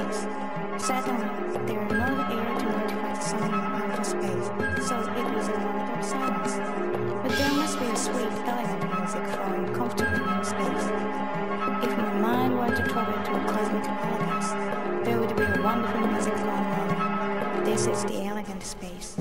space. Certainly, there are no air to notify the sound of outer space, so it was a moment of silence. But there must be a sweet, elegant music flowing comfortably in space. If my mind were to travel to a cosmic paradise, there would be a wonderful music going on. This is the elegant space.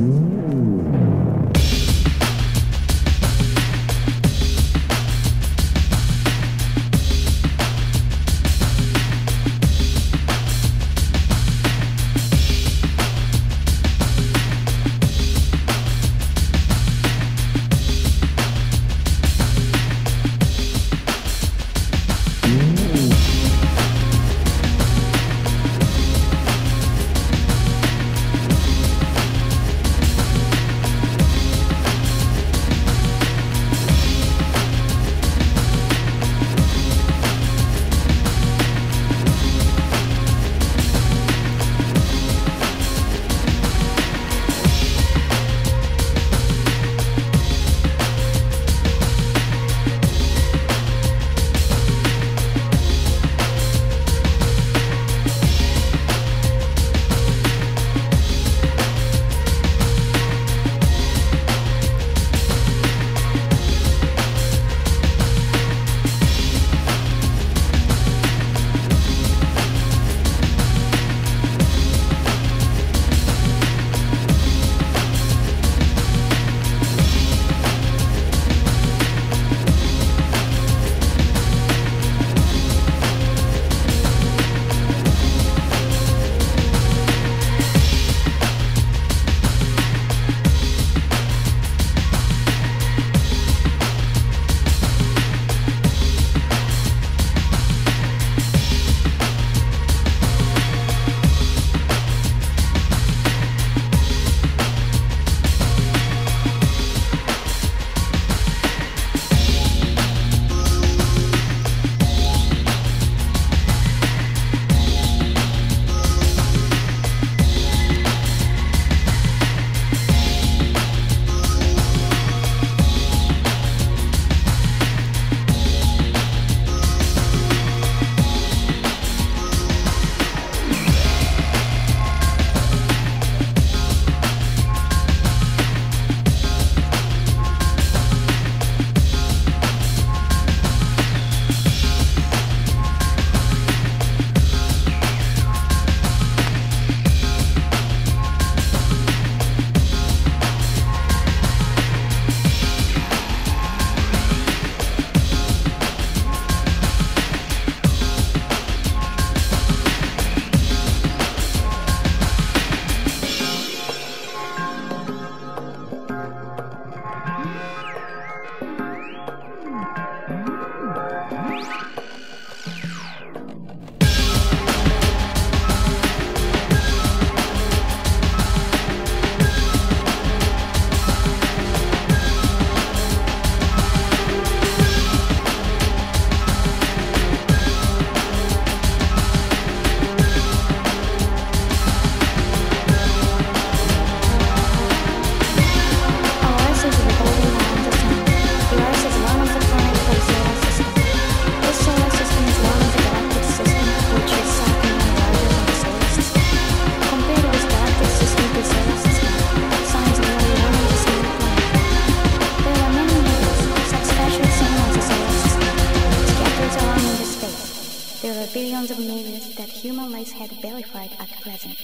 Billions of millions that human race had verified at present.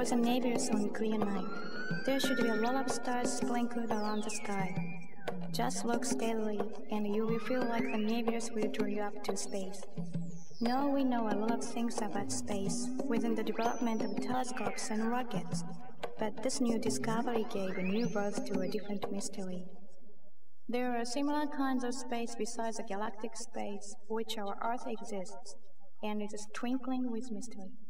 was a nebulous on a clear night. There should be a lot of stars sprinkled around the sky. Just look steadily, and you will feel like the nebulous will draw you up to space. Now we know a lot of things about space within the development of telescopes and rockets, but this new discovery gave a new birth to a different mystery. There are similar kinds of space besides the galactic space, which our Earth exists, and it is twinkling with mystery.